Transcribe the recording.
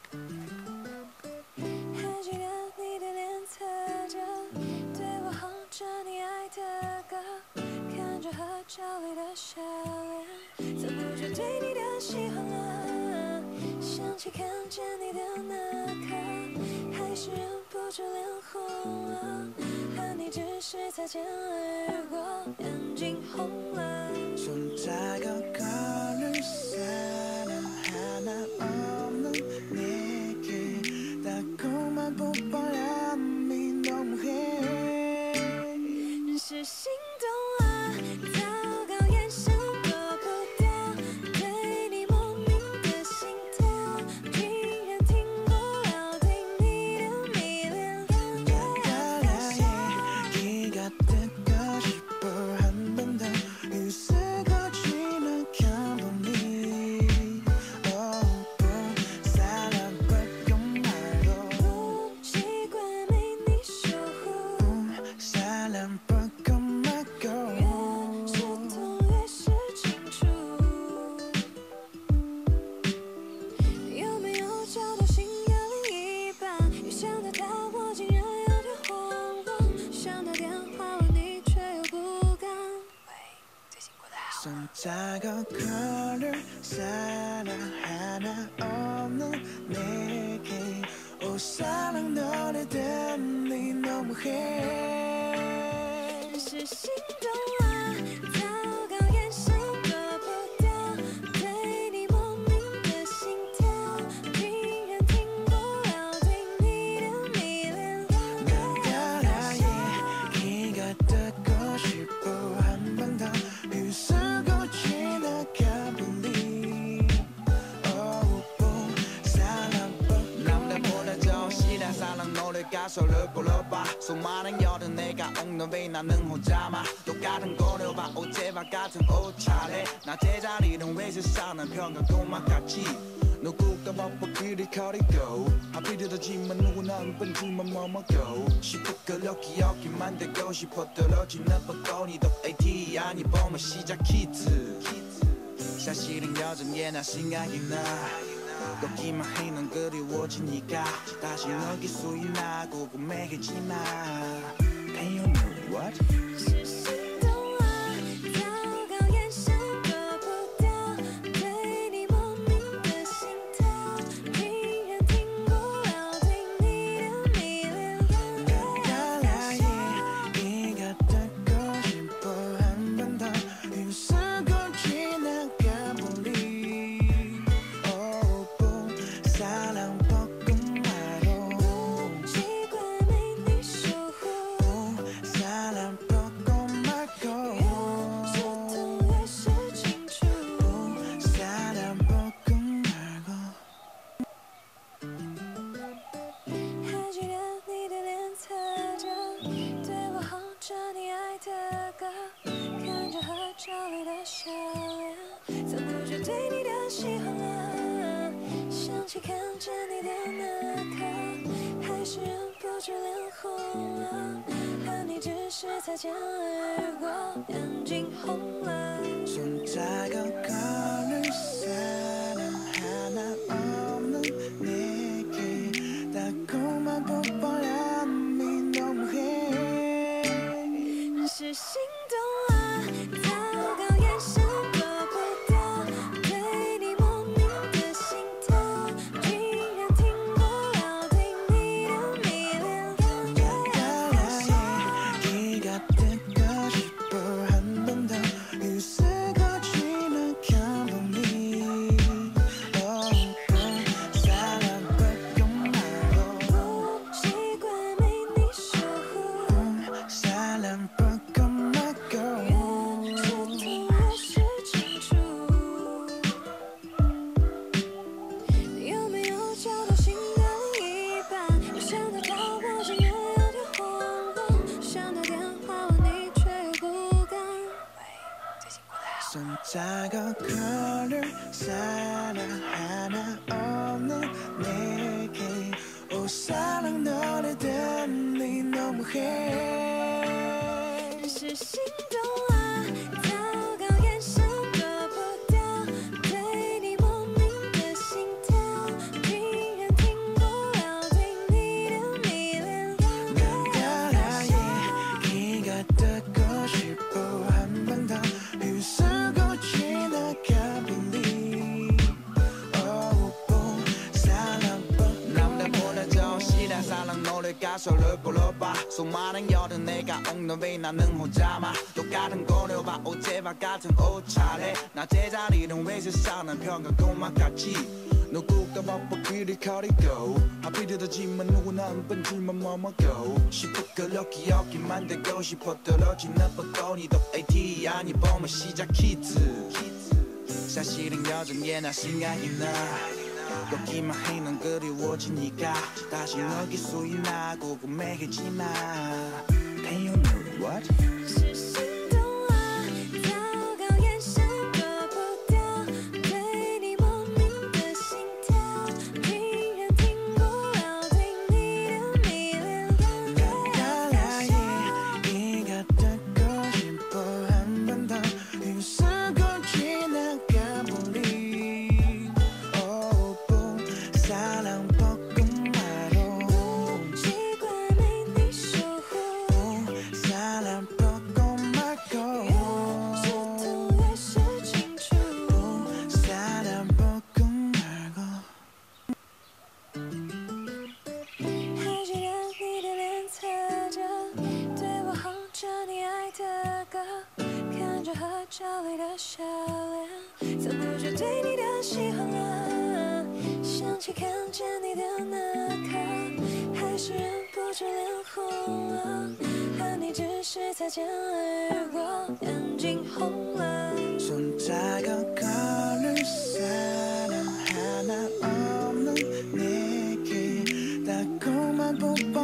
还记得你的脸侧着，对我哼着你爱的歌，看着合照里的笑脸，曾不觉对你的喜欢了。想起看见你的那刻，还是忍不住脸红了。和你只是擦肩而过，眼睛红了。 손자극하는 사랑 하나 없는 내게 달콤한 뽀뽀함이 너무해 是心动了，糟糕，眼神躲不掉，对你莫名的心跳，居然停不了对你的迷恋。 가까이 기가 뜨고 싶어 한 번 더 유스고 지나가보니 사랑 바꿔 말고 不习惯没你守护， 사랑 바꿔 말고 越是痛越是清楚。有没有找到心的另一半？越想得到我竟然有点慌乱，想打电话问你却又不敢。喂，最近过得好吗？ 손자극하는 사랑 하나 없는 내게 오 사랑 너를 듣니 너무해 是心动了，糟糕，眼神躲不掉，对你莫名的心跳，居然停不了对你的迷恋。 나가라에 기가 뜨고 싶어 한 번 더 유스고 지나가보니 사랑 남들보다 더 실한 사랑 노래 가사를 불러봐 수많은 여름 내가 엉는 왜 나는 혼자만 똑같은 거를 봐 어제와 같은 옷차례 나 제자리는 왜 세상은 평균도만 같이 누구가 먹기를 거리고 하필이더지만 누구나 은근지만 머먹고 싶어 끌려 기억이 만들고 싶어 떨어지는 벚꽃이 더 AT 아니 보면 시작키트 사실은 여전히 나 생각이 나 걷기만 해는 그리워지니까 다시 너기 수이 나고 궁금해지마 And you know what? 是心动了，糟糕，眼神躲不掉，对你莫名的心跳，居然停不了对你的迷恋。 나가라에 기가 뜨고 싶어 한 번 더 유스고 지나가보니 사랑 바꿔 말고 不习惯没你守护， 사랑 바꿔 말고 越是痛越是清楚。 사랑 바꿔 말고 还记得你的脸侧着，对我哼着你爱的歌，看着合照里的笑脸，曾不觉对你的喜欢了。想起看见你的那刻，还是忍不住脸红了。和你只是擦肩而过，眼睛红了。 손자극하는 사랑 하나 없는 내게 달콤한 뽀뽀함이 너무해 是心动了，糟糕，眼神躲不掉，对你莫名的心跳，居然停不了对你的迷恋。 가까이 기가 뜨고 싶어 한 번 더 유스고 지나가보니 사랑 바꿔 말고 不习惯没你守护， 사랑 바꿔 말고 越是痛越是清楚。有没有找到心的另一半？又想得到我竟然有点慌乱，想打电话问你却又不敢。喂，最近过得好吗？ 손자극하는 사랑 하나 없는 내게 오 사랑 너를 듣니 너무해 是心动了，糟糕，眼神躲不掉，对你莫名的心跳，居然停 가소를 불러봐 수많은 여름 내가 없는 왜 나는 혼자만 똑같은 거려 봐 어제와 같은 옷차례 나 제자리는 왜 세상은 평가고만 같지 누구가 바빠 길을 가리고 하필이더지만 누구나 한 번쯤만 머먹고 싶어 그렇게 여기 만들고 싶어 떨어진 나쁜 거리도 AT 아니 보면 시작이지 사실은 여전히 나 생각이 나 걷기만 해는 그리워지니까 다시 너기 수이 나고 궁금해지마 Can you know what? 손잡고 걸을 사람 하나 없는 내게 달콤한 뽀뽀